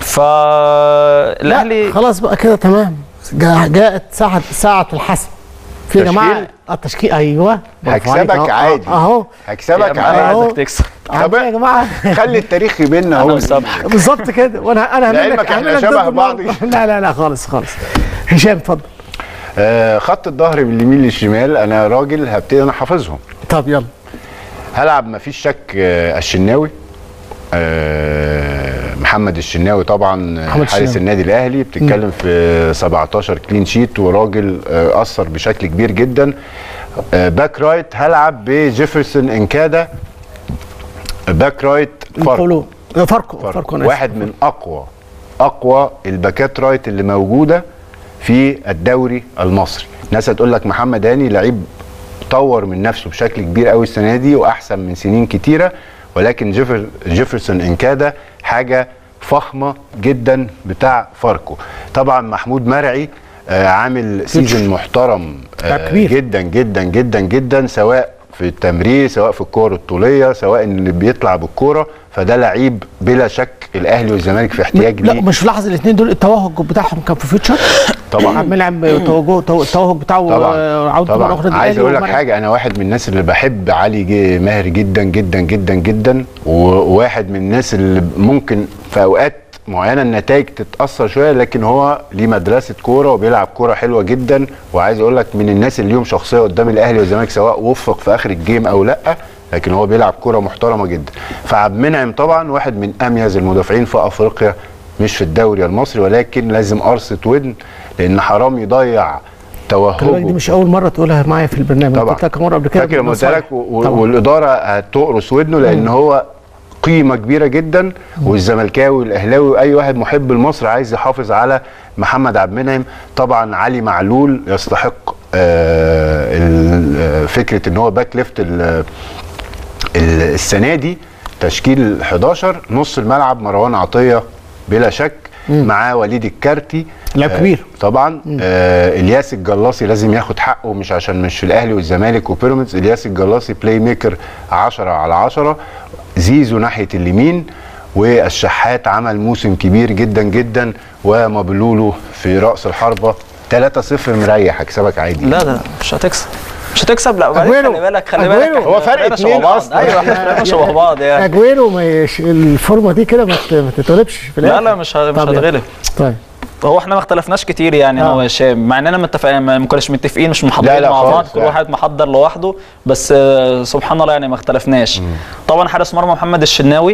فالاهلي خلاص بقى كده تمام. جاءت ساعة الحسم في يا جماعه التشكيل. ايوه هكسبك عادي اهو، هكسبك عادي. عايزك تكسب طب يا جماعه خلي التاريخ بيننا انا اهو مسامحك بالظبط كده. وانا لعلمك احنا شبه بعض. لا خالص. هشام اتفضل. خط الظهر من اليمين للشمال انا راجل هبتدي انا حافظهم. طب يلا. هلعب مفيش شك الشناوي، محمد الشناوي طبعا حارس النادي الاهلي، بتتكلم في 17 كلين شيت وراجل اثر بشكل كبير جدا. باك رايت هلعب بجيفرسون انكادا، باك رايت فاركو واحد من اقوى الباكات رايت اللي موجوده في الدوري المصري. ناس هتقول لك محمد هاني لعيب طور من نفسه بشكل كبير قوي السنه دي واحسن من سنين كتيره، ولكن جيفرسون انكادا حاجه فخمه جدا بتاع فاركو. طبعا محمود مرعي عامل سيزن محترم جدا جدا جدا جدا، سواء في التمرير سواء في الكوره الطوليه سواء اللي بيطلع بالكوره، فده لعيب بلا شك الاهلي والزمالك في احتياج ليه. لا مش لاحظ الاثنين دول التوهج بتاعهم كان في فيوتشر طبعا. عمال يلعب التوهج بتاعه عوده مره اخرى. عايز اقول لك حاجه، انا واحد من الناس اللي بحب علي ماهر جدا جدا جدا جدا، وواحد من الناس اللي ممكن في اوقات معينه النتائج تتاثر شويه، لكن هو ليه مدرسه كوره وبيلعب كوره حلوه جدا. وعايز اقول لك من الناس اللي ليهم شخصيه قدام الاهلي والزمالك سواء وفق في اخر الجيم او لا، لكن هو بيلعب كوره محترمه جدا. فعبد المنعم طبعا واحد من اميز المدافعين في افريقيا، مش في الدوري المصري، ولكن لازم قرصه ودن لان حرام يضيع توهجه. دي مش اول مره تقولها معايا في البرنامج، قلت لك مره قبل كده. فاكر لما قلت لك والاداره هتقرص ودنه لان هو قيمه كبيره جدا، والزملكاوي والاهلاوي واي واحد محب لمصر عايز يحافظ على محمد عبد المنعم. طبعا علي معلول يستحق فكره ان هو باك ليفت السنه دي. تشكيل 11 نص الملعب مروان عطيه بلا شك، معاه وليد الكارتي لاعب كبير طبعا. الياس الجلاصي لازم ياخد حقه، مش عشان مش في الاهلي والزمالك وبيراميدز. الياس الجلاصي بلاي ميكر 10 على 10. زيزو ناحيه اليمين، والشحات عمل موسم كبير جدا جدا، ومبلولو في راس الحربه. 3-0 مريح، هكسبك عادي. لا مش هتكسب. لا خلي بالك هو فرق 2 اصلا. ايوه احنا شبه بعض يعني. اجويرو الفورمه دي كده ما تتغلبش في الاخر. لا مش هتغلب. طيب هو احنا ما اختلفناش كتير يعني انا وهشام، مع اننا متفقين ما كناش متفقين، مش محضرين مع بعض، كل واحد محضر لوحده، بس سبحان الله يعني ما اختلفناش. طبعا حارس مرمى محمد الشناوي،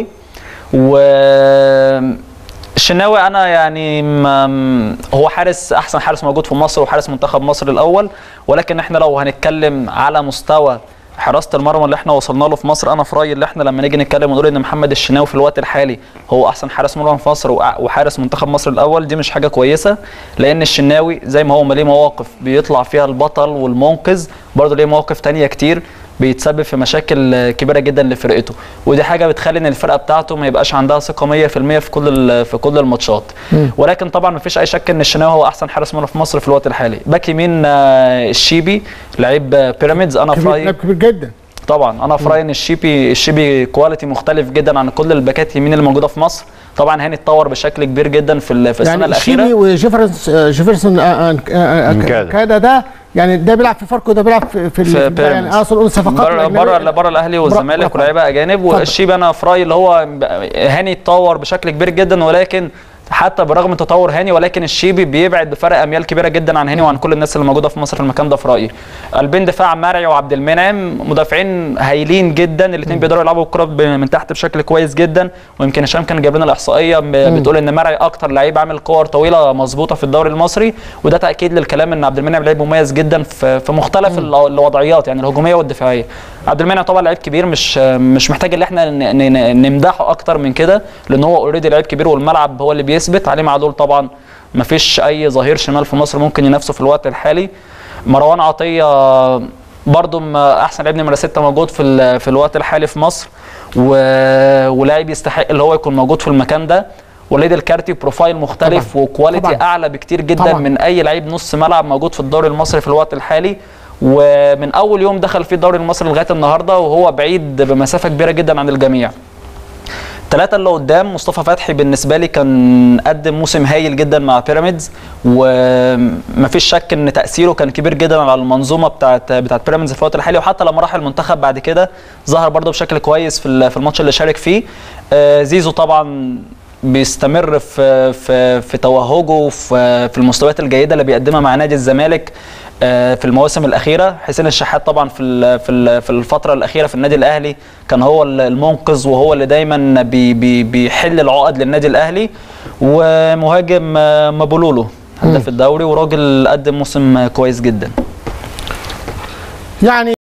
الشناوي انا يعني هو احسن حارس موجود في مصر وحارس منتخب مصر الاول، ولكن احنا لو هنتكلم على مستوى حراسه المرمى اللي احنا وصلنا له في مصر، انا في رايي اللي احنا لما نيجي نتكلم ونقول ان محمد الشناوي في الوقت الحالي هو احسن حارس مرمى في مصر وحارس منتخب مصر الاول، دي مش حاجه كويسه. لان الشناوي زي ما هو ليه مواقف بيطلع فيها البطل والمنقذ، برضه ليه مواقف ثانيه كتير بيتسبب في مشاكل كبيره جدا لفرقته، ودي حاجه بتخلي ان الفرقه بتاعته ما يبقاش عندها ثقه 100% في كل الماتشات. ولكن طبعا ما فيش اي شك ان الشناوي هو احسن حارس مرمى في مصر في الوقت الحالي. باك يمين الشيبي لعيب بيراميدز، انا في رايي كبير جدا طبعا. انا في رايي ان الشيبي كواليتي مختلف جدا عن كل الباكات اليمين اللي موجوده في مصر. طبعا هاني اتطور بشكل كبير جدا في السنه يعني الاخيره. الشيبي وجيفرسون ده يعني ده بيلعب في فاركو وده بيلعب في يعني اقصد اقول صفقات بره الاهلي والزمالك ولاعيبه اجانب. والشيبي انا في رايي اللي هو هاني اتطور بشكل كبير جدا، ولكن حتى برغم تطور هاني ولكن الشيبي بيبعد بفرق اميال كبيره جدا عن هاني وعن كل الناس اللي موجوده في مصر في المكان ده في رايي. قلبين دفاع مرعي وعبد المنعم مدافعين هايلين جدا، الاثنين بيقدروا يلعبوا الكره من تحت بشكل كويس جدا. ويمكن هشام كان جايب لنا الاحصائيه بتقول ان مرعي اكتر لعيب عامل كور طويله مظبوطه في الدوري المصري، وده تاكيد للكلام ان عبد المنعم لعيب مميز جدا في مختلف الوضعيات يعني الهجوميه والدفاعيه. عبد المنعم طبعا لعيب كبير، مش محتاج ان احنا نمدحه اكتر من كده، لان هو اوريدي لعيب كبير والملعب هو اللي بيثبت عليه. معلول طبعا ما فيش اي ظهير شمال في مصر ممكن ينافسه في الوقت الحالي. مروان عطيه برضو احسن لعيب نمره 6 موجود في الوقت الحالي في مصر، ولاعب يستحق اللي هو يكون موجود في المكان ده. وليد الكارتي بروفايل مختلف طبعًا. وكواليتي طبعًا. اعلى بكتير جدا طبعًا. من اي لعيب نص ملعب موجود في الدوري المصري في الوقت الحالي، ومن اول يوم دخل في الدوري المصري لغايه النهارده وهو بعيد بمسافه كبيره جدا عن الجميع. 3 اللي قدام مصطفى فتحي بالنسبه لي كان قدم موسم هايل جدا مع بيراميدز، ومفيش شك ان تاثيره كان كبير جدا على المنظومه بتاعت بيراميدز في الوقت الحالي، وحتى لما راح المنتخب بعد كده ظهر برده بشكل كويس في الماتش اللي شارك فيه. زيزو طبعا بيستمر في توهجه في المستويات الجيده اللي بيقدمها مع نادي الزمالك في المواسم الاخيره. حسين الشحات طبعا في الفتره الاخيره في النادي الاهلي كان هو المنقذ، وهو اللي دايما بيحل العقد للنادي الاهلي. ومهاجم مابولولو هداف الدوري، وراجل قدم موسم كويس جدا. يعني